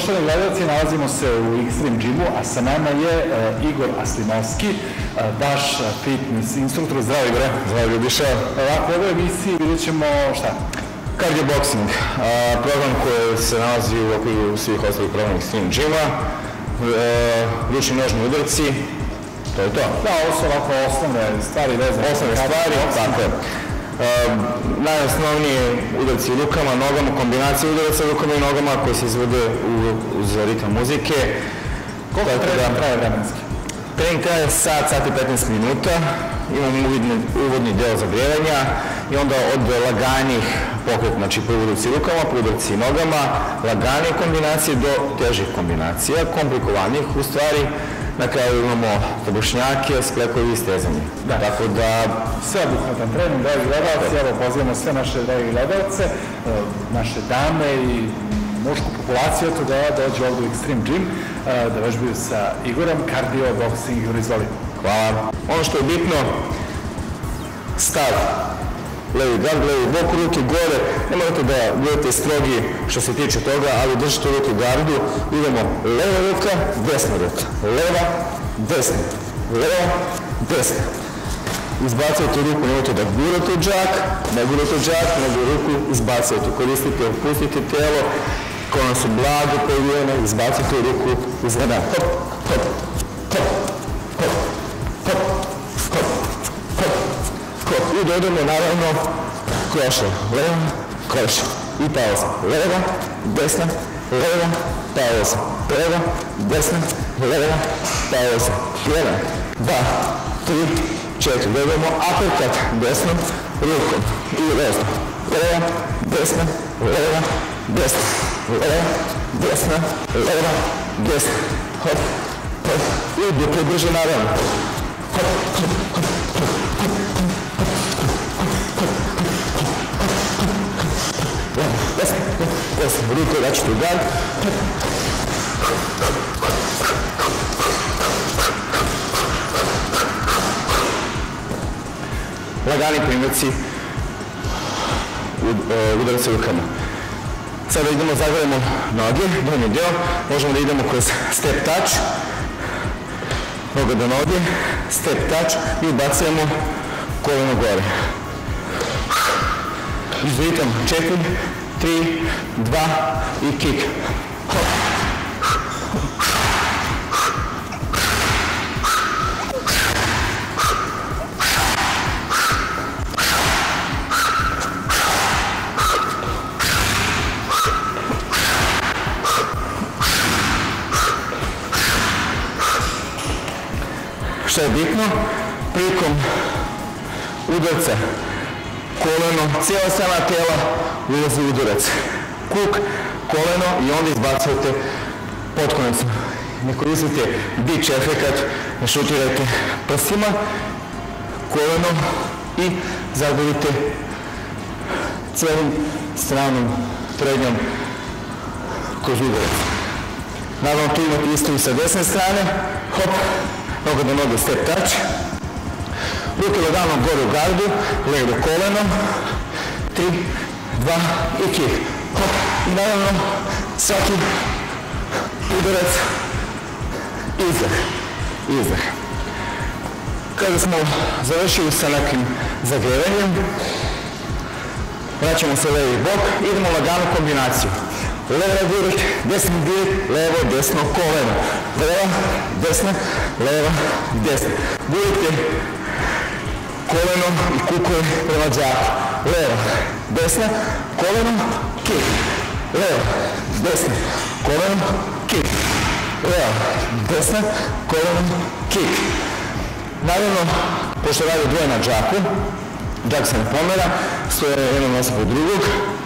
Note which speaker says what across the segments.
Speaker 1: Poštovani gledalci, nalazimo se u Extreme Gymu, a sa nama je Igor Aslimovski, vaš fitness instruktor. Zdravo, Igore.
Speaker 2: Zdravo, Ljubiša.
Speaker 1: Ovako, u ovoj emisiji vidjet ćemo šta?
Speaker 2: Cardio boxing, program koji se nalazi u okviru svih ostalih programa Extreme Gyma, ručni nožni udarci, to je to.
Speaker 1: Da, ovo su ovako osnovne stvari vezane.
Speaker 2: Osnovne stvari, tako je. Najosnovnije udarci rukama, nogama, kombinacije udaraca rukama i nogama koje se izvode uz ritam muzike.
Speaker 1: Koliko trening traje vremenski?
Speaker 2: Trening traje sat i 15 minuta, imamo uvodni deo zagrijevanja i onda od laganih pokreta, znači prvi udarci rukama, prvi udarci nogama, lagane kombinacije do težih kombinacija, komplikovanih u stvari. Na kraju imamo pobošnjake, sklepovi i stezanje. Tako da...
Speaker 1: Sve obuhvatan trening, dragi gledalci, evo pozivamo sve naše dragi gledalce, naše dame i mušku populaciju, eto da dođe ovdje u Extreme Gym, da vežbaju sa Igorom, cardio, boxing, Igor, izvoli.
Speaker 2: Hvala. Ono što je bitno, stav. Levi gard, levi bok, ruke gore, ne morate da budete strogi što se tiče toga, ali držite ruke u gardu, idemo leva ruka, desna ruka, leva, desna, leva, desna. Izbacujete ruku, nemojte da gurate u džak, ne gurate u džak, nego ruku izbacujete, koristite, opustite telo, kolena su blago pojivene, izbacujete ruku iz rada, hop, hop, hop, hop, hop, hop, hop, hop, i dodamo naravno kroša, leva, kroša i pauza, leva, desna, leva, pauza, leva, desna, leva, pauza, 1, 2, 3, 4, dodamo uppercut desnom rukom i vezno, leva, desna, leva, desna, leva, desna, leva, desna, hop, hop, i duplo brže naravno, hop, hop, hop, desna, ruke vraćate u gard, lagani primjerci udarci rukama. Sada idemo, zagledamo noge, donji deo, možemo da idemo kroz step touch, noga do noge, step touch i ubacujemo koleno gore. Izritam 4, 3, 2 i kick. Hop. Što je bitno, prilikom udarca koleno, cijela strana tela ulazi u udarac. Kuk, koleno i onda izbacujete potkonecom. Ne koristite beach efekat, ne šutirajte prstima, koleno i zagrlite cijelim stranom prednjom kroz udarac. Naravno tu imate isto i sa desne strane, hop, noga do noge, step touch, ruke lagano gore u gardu, levo koleno, 3, 2 i kick, hop, i naravno svaki udarac, izdah. Kada smo završili sa nekim zagrevanjem, vraćamo se levi bok, idemo laganu kombinaciju. Leva direkt, desni direkt, levo, desno, koleno. Leva, desna, leva, desna. Gurite koleno i kukove prema džaku. Leva, desna, koleno, kick. Leva, desna, koleno, kick. Leva, desna, koleno, kick. Naravno, pošto radi dvoje na džaku, džak se ne pomera, stoje jedno nosa po drugog.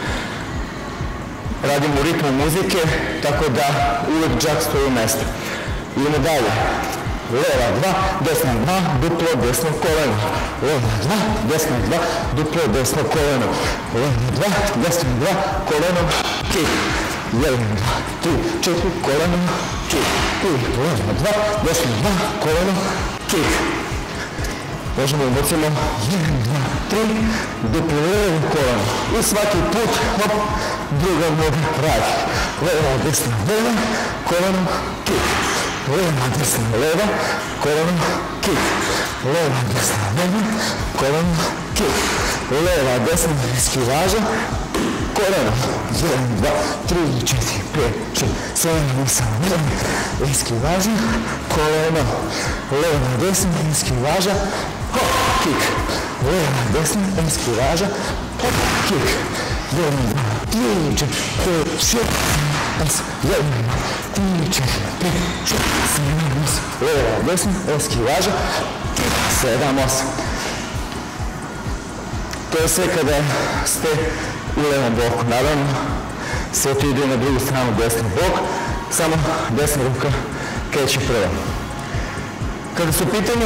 Speaker 2: Radimo u ritmu muzike, tako da uvijek džak stoji u mjestu. Idemo dalje. Leva 2, desna 2, duplo desno koleno. Leva 2, desna 2, duplo desno koleno. Leva 2, desna 2, koleno, kick. 1, 2, 3, 4, koleno, kick. Leva 2, desna 2, koleno, kick. Možemo ubacimo 1, 2, 3, duplo levo koleno. I svaki put, hop, druga noga radi. Leva, desna, leva, koleno, kick. Leva, desna, leva, koleno, kick. Leva, desna, leva, koleno, kick. Leva, desna, eskivaža, koleno. 1, 2, 3, 4, 5, 6, 7, 8, 9, eskivaža, koleno. Leva, desna, eskivaža, hop, kick. Leva, desna, eskivaža, hop, kick. 1, 2, 3, 4, 5, 6, 7, 8, 3, 4, 5, 6, 7, 8. Leva, desna, eskivaža, kick. 7, 8. To je sve kada ste u levom boku. Naravno, sve to ide na drugu stranu, desni bok, samo desna ruka kreće prvo. Kada su u pitanju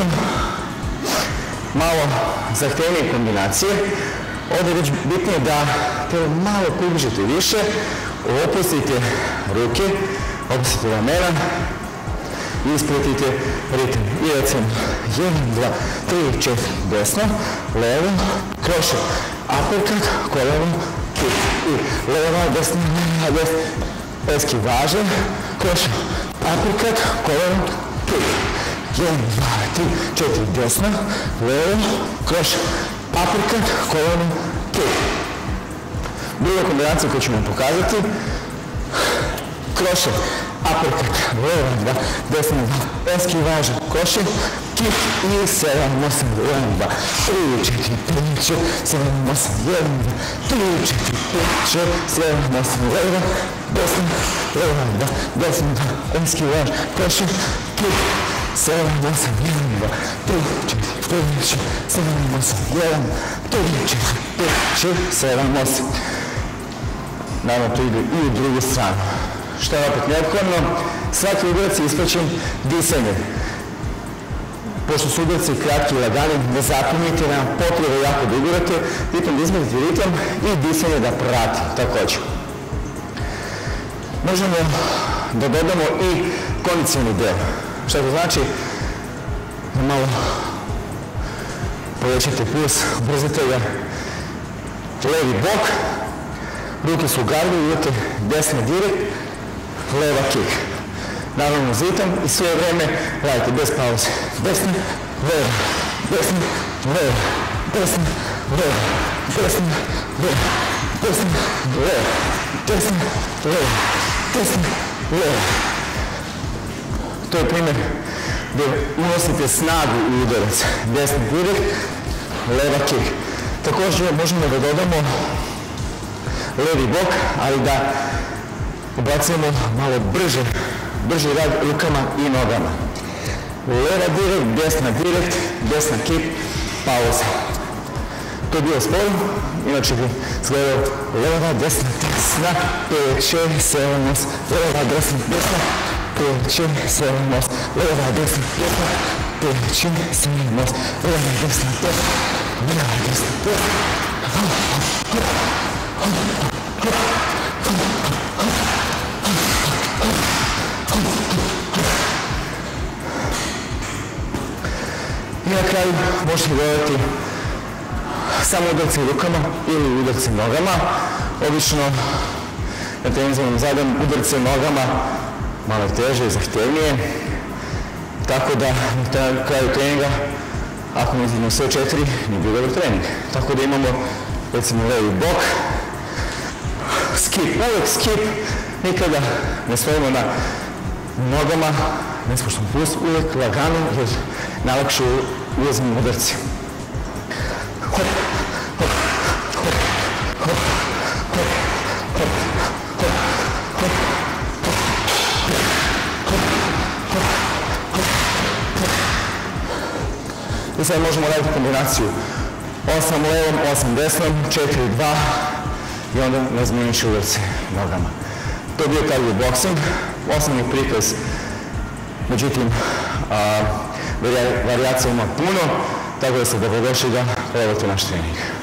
Speaker 2: malo zahtevnije kombinacije, ovdje je već bitnije da telo malo približite više, opustite ruke, opustite ramena i ispratite ritam. I recimo 1, 2, 3, 4, desno, levo, krošer, uppercut, koleno, kick. I leva, desna, leva, desna, eskivaža, krošer, uppercut, koleno, kick. 1, 2, 3, 4, desna, levo, krošer, uppercut, koleno, kick. Druga kombinacija koju ću vam pokazati, krošer, uppercut, leva, 2, desna, 2, eskivaža, krošer, kick i 7, 8, 1, 2, 3, 4, 5, 6, 7, 8, 1, 2, 3, 4, 5, 6, 7, 8, leva, desna, leva, 2, desna, 2, eskivaža, krošer, kick, 7, 8, 1, 2, 3, 4, 5, 6, 7, 8, 1, 3, 4, 5, 6, 7, 8. Naravno, to ide i u drugu stranu. Što je opet neophodno? Svaki udarac je ispraćen disanjem. Pošto su udarci kratki i lagani, ne zapomnite na potrebu jako da udarate, ritam da izmenite ritam i disanje da prati također. Možemo da dodamo i kondicioni deo. Što to znači? Da malo povećate puls, ubrzate ga. Levi bok, ruke su u gardu, idete desna direkt, leva kick. Naravno zitam i sve vreme radite bez pauze. Desna, leva, desna, leva, desna, leva, desna, leva, desna, leva, desna, leva, desna, leva. To je primjer gdje unosite snagu u udarac. Desni direkt, leva kick. Također možemo da dodamo levi bok, ali da ubacujemo malo brži rad rukama i nogama. Leva direkt, desna kick, pauza. To je bio spor, inače bi izgledao leva, desna, 5, 6, 7, 8, leva, desna, 5, 6, 7, 8, leva, desna, 5, 6, 7, 8, leva, desna, leva, desna, i na kraju možete dodati samo udarce rukama ili udarce nogama. Obično na treningu zadam udarce nogama malo teže i zahtevnije, tako da na kraju treninga, ako ne izgledamo sve 4, nije bio dobar trening. Tako da imamo recimo levi bok, skip, uvek skip, nikada ne stojimo na nogama, ne spuštamo puls, uvek lagano, jer najlakše ulazimo udarci. Hop, hop, hop, hop, hop, hop, hop, hop, i sad možemo raditi kombinaciju 8 levom, 8 desnom, 4, 2 i onda razmijeniš udarce nogama. To je bio cardio boxing, osnovni prikaz, međutim varijacija ima puno, tako da ste dobrodošli da probate naš trening.